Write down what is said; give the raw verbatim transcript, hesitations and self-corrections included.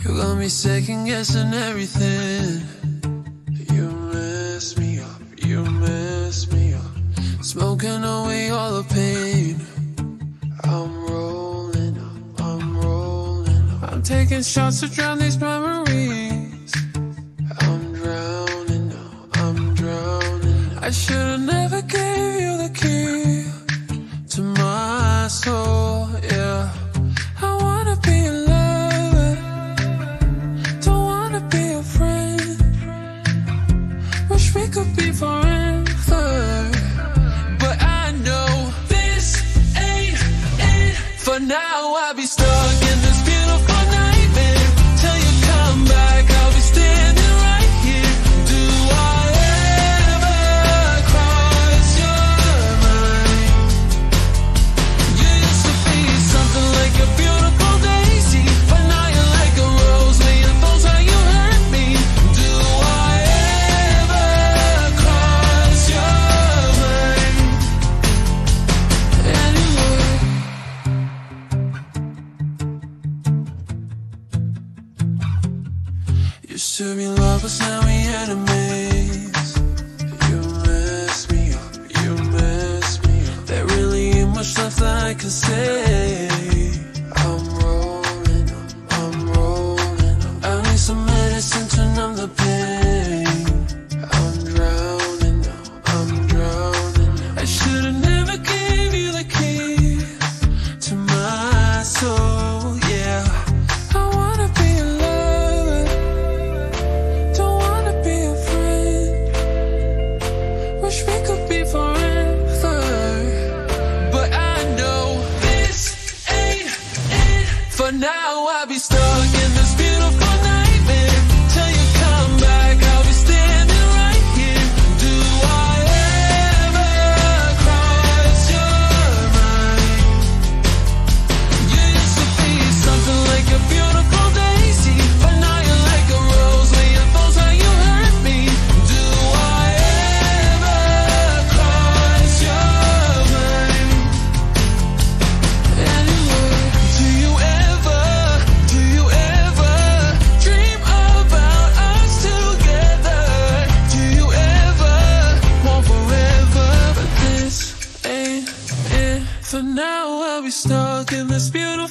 You got me second guessing everything. You mess me up, you mess me up. Smoking away all the pain. I'm rolling up, I'm rolling up. I'm taking shots to drown these memories. I'm drowning now, I'm drowning now. I should've never gave you the key to my soul, yeah. I wanna be a lover, don't wanna be a friend. Wish we could be forever, but I know this ain't it. For now I'll be stuck in this beautiful nightmare. Till you come back, I'll be standing right here. Do I ever cross your mind? You used to be something like a beautiful daisy, but now you're like a rose. Laying those how you hurt me. Do I ever cross your mind? Anyway, used to be lovers, now we enemies. You mess me up, you mess me up. There really ain't much left that I can say. I'm rolling up, I'm rolling up. I need some medicine to numb the pain. I'm drowning now, I'm drowning now. I should've never gave you the key to my soul, yeah. I wanna be a lover, don't wanna be a friend. Wish we could be forever, but I know this ain't it. For now I'll be stuck in this beautiful nightmare. Till you come back, I'll be standing right here. Do I ever cross your mind? You used to be something like a beautiful daisy, but now you're like a rose. Laying those how you hurt me. Do I ever cross your mind? Anyway, do you ever, do you ever dream about us together? Do you ever want forever? But this ain't it. For now I'll be stuck in this beautiful